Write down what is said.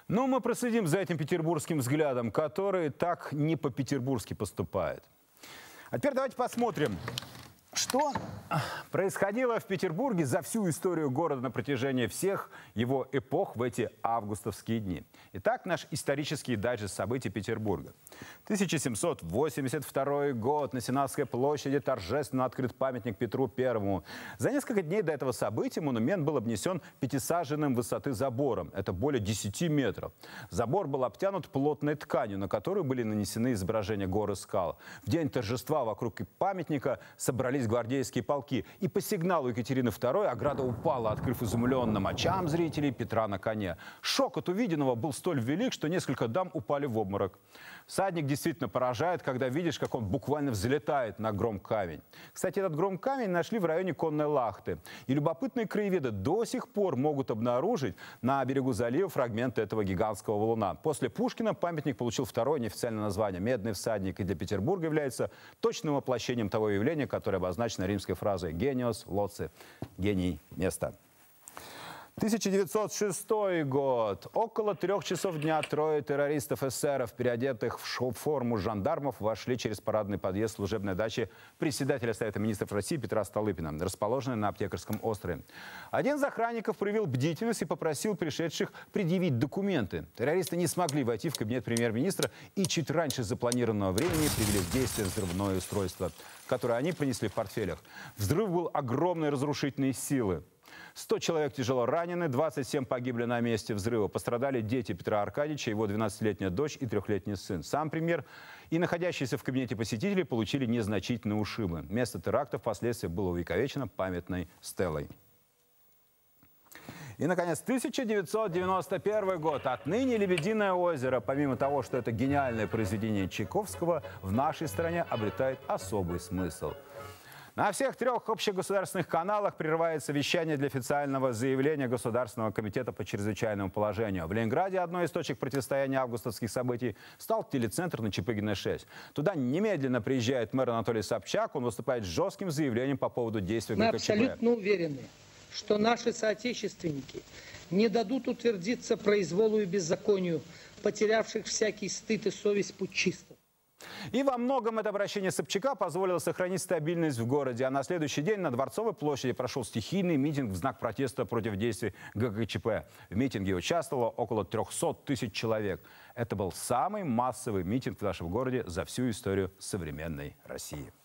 Но мы проследим за этим петербургским взглядом, который так не по-петербургски поступает. А теперь давайте посмотрим, что происходило в Петербурге за всю историю города на протяжении всех его эпох в эти августовские дни. Итак, наш исторический дайджест событий Петербурга. 1782 год. На Сенатской площади торжественно открыт памятник Петру Первому. За несколько дней до этого события монумент был обнесен пятисаженным высоты забором. Это более 10 метров. Забор был обтянут плотной тканью, на которую были нанесены изображения гор и скал. В день торжества вокруг памятника собрались гвардейские полки. И по сигналу Екатерины II ограда упала, открыв изумленным очам зрителей Петра на коне. Шок от увиденного был столь велик, что несколько дам упали в обморок. Всадник действительно поражает, когда видишь, как он буквально взлетает на гром-камень. Кстати, этот гром-камень нашли в районе Конной Лахты. И любопытные краеведы до сих пор могут обнаружить на берегу залива фрагменты этого гигантского валуна. После Пушкина памятник получил второе неофициальное название – «Медный всадник», и для Петербурга является точным воплощением того явления, которое обозначено римской фразой «гениус лоци» – «гений места». 1906 год. Около 3 часов дня трое террористов-эсеров, переодетых в форму жандармов, вошли через парадный подъезд служебной дачи председателя Совета министров России Петра Столыпина, расположенной на Аптекарском острове. Один из охранников проявил бдительность и попросил пришедших предъявить документы. Террористы не смогли войти в кабинет премьер-министра и чуть раньше запланированного времени привели в действие взрывное устройство, которое они принесли в портфелях. Взрыв был огромной разрушительной силы. 100 человек тяжело ранены, 27 погибли на месте взрыва. Пострадали дети Петра Аркадьевича, его 12-летняя дочь и 3-летний сын. Сам премьер и находящиеся в кабинете посетители получили незначительные ушибы. Место теракта впоследствии было увековечено памятной стелой. И, наконец, 1991 год. Отныне «Лебединое озеро», помимо того, что это гениальное произведение Чайковского, в нашей стране обретает особый смысл. На всех 3 общегосударственных каналах прерывается вещание для официального заявления Государственного комитета по чрезвычайному положению. В Ленинграде одной из точек противостояния августовских событий стал телецентр на Чапыгина 6. Туда немедленно приезжает мэр Анатолий Собчак. Он выступает с жестким заявлением по поводу действий ГКЧП. Мы абсолютно уверены, что наши соотечественники не дадут утвердиться произволу и беззаконию, потерявших всякий стыд и совесть путчистов. И во многом это обращение Собчака позволило сохранить стабильность в городе. А на следующий день на Дворцовой площади прошел стихийный митинг в знак протеста против действий ГКЧП. В митинге участвовало около 300 тысяч человек. Это был самый массовый митинг в нашем городе за всю историю современной России.